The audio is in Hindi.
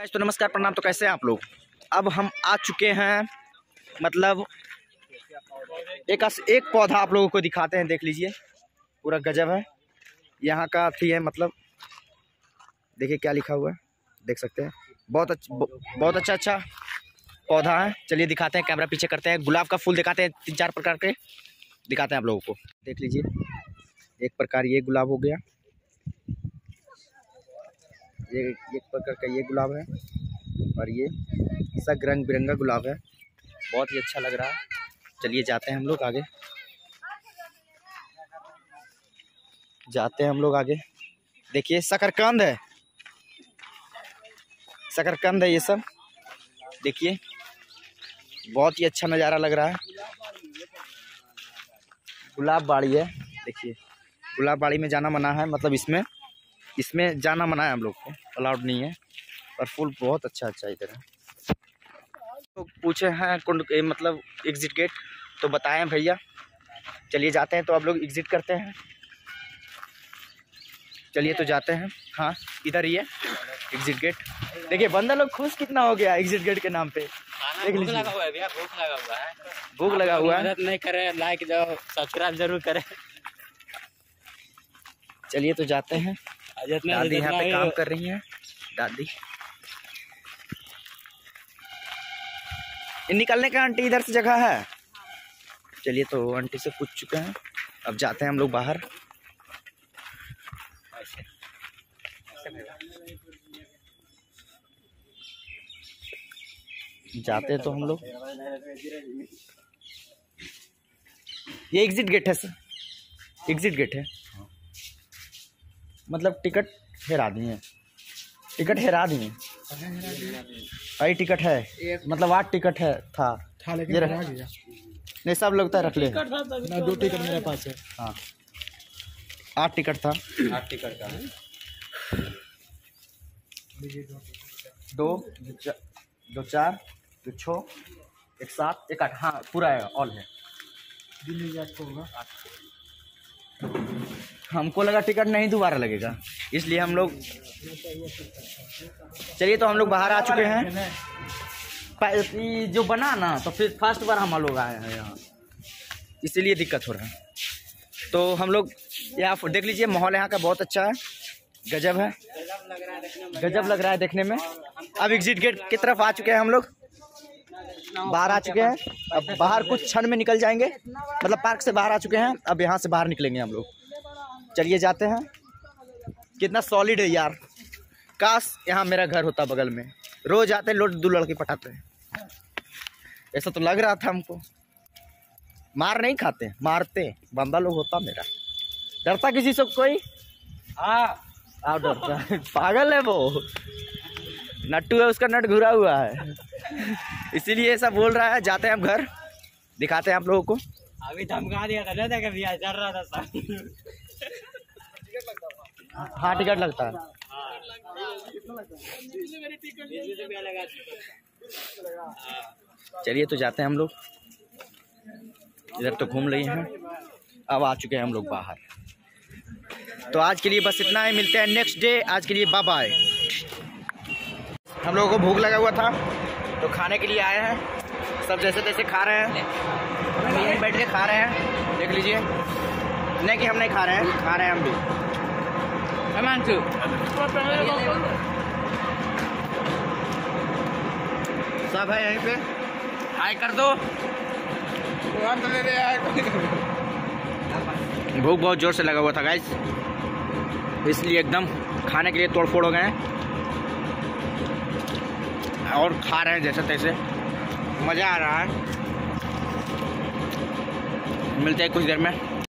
तो नमस्कार प्रणाम। तो कैसे हैं आप लोग। अब हम आ चुके हैं, मतलब एक पौधा आप लोगों को दिखाते हैं। देख लीजिए, पूरा गजब है। यहाँ का थी है, मतलब देखिए क्या लिखा हुआ है, देख सकते हैं। बहुत अच्छा पौधा है। चलिए दिखाते हैं, कैमरा पीछे करते हैं। गुलाब का फूल दिखाते हैं, 3-4 प्रकार के दिखाते हैं आप लोगों को। देख लीजिए, एक प्रकार ये गुलाब हो गया, ये एक प्रकार का ये गुलाब है, और ये सब रंग बिरंगा गुलाब है। बहुत ही अच्छा लग रहा है। चलिए जाते हैं हम लोग आगे, देखिए शकरकंद है, ये सब देखिए, बहुत ही अच्छा नज़ारा लग रहा है। गुलाब बाड़ी है, देखिए गुलाब बाड़ी में जाना मना है, मतलब इसमें जाना मना है, हम लोग को अलाउड नहीं है। पर फूल बहुत अच्छा इधर है। तो पूछे हैं कुंड, मतलब एग्जिट गेट, तो बताएं भैया। चलिए जाते हैं, तो आप लोग एग्जिट करते हैं। चलिए तो जाते हैं। हाँ, इधर ही है एग्जिट गेट। देखिए बंदा लोग खुश कितना हो गया एग्जिट गेट के नाम पे। भूख लगा हुआ है भैया, भूख लगा हुआ है। भूख लगा हुआ है। मदद नहीं करे, लाइक जाओ, सब्सक्राइब जरूर करें। चलिए तो जाते हैं। दादी यहाँ पे काम कर रही हैं, दादी। निकलने का आंटी इधर से जगह है। चलिए तो आंटी से पूछ चुके हैं, अब जाते हैं हम लोग बाहर। जाते हैं तो हम लोग, ये एग्जिट गेट है सर, एग्जिट गेट है। मतलब टिकट हेरा दिए, भाई टिकट है, मतलब 8 टिकट है था लेकिन ये नहीं, सब लोग रख ले। 2 टिकट मेरे पास है। हाँ 8 टिकट था। 8 टिकट का है। 2 2 4 2 6 1 7 1 8। हाँ पूरा है, ऑल है। हमको लगा टिकट नहीं दोबारा लगेगा, इसलिए हम लोग। चलिए तो हम लोग बाहर आ चुके हैं। जो बना ना, तो फिर फर्स्ट बार हम लोग आए हैं यहाँ, इसीलिए दिक्कत हो रहा है। तो हम लोग यहाँ देख लीजिए, माहौल यहाँ का बहुत अच्छा है, गजब है, गजब लग रहा है देखने में। अब एग्जिट गेट की तरफ आ चुके हैं हम लोग, बाहर आ चुके हैं। अब बाहर कुछ क्षण में निकल जाएंगे, मतलब पार्क से बाहर आ चुके हैं, अब यहाँ से बाहर निकलेंगे हम लोग। चलिए जाते हैं। कितना सॉलिड है यार, काश यहाँ मेरा घर होता बगल में। रोज आते लोग 2 लड़के पटाते हैं, ऐसा तो लग रहा था हमको। मार नहीं खाते, मारते बंदा लोग होता मेरा। डरता किसी से कोई? हाँ डरता है, पागल है वो, नट्टू है, उसका नट घुरा हुआ है, इसीलिए ऐसा बोल रहा है। जाते हैं हम घर, दिखाते हैं आप लोगों को। अभी धमका दिया था ना भैया, डर रहा था सब। हाँ टिकट लगता है। चलिए तो जाते हैं हम लोग, इधर तो घूम रही हैं। अब आ चुके हैं हम लोग बाहर। तो आज के लिए बस इतना ही, मिलते हैं नेक्स्ट डे। आज के लिए बाय बाय। हम लोगों को भूख लगा हुआ था, तो खाने के लिए आए हैं। सब जैसे तैसे खा रहे हैं, यहीं बैठ के खा रहे हैं। देख लीजिए, नहीं कि हम नहीं खा रहे हैं, खा रहे हैं हम भी। सब है यहीं पे, हाय कर दो। भूख बहुत जोर से लगा हुआ था गाइस, इसलिए एकदम खाने के लिए तोड़ फोड़ हो गए हैं और खा रहे हैं जैसे तैसे। मज़ा आ रहा है। मिलते हैं कुछ देर में।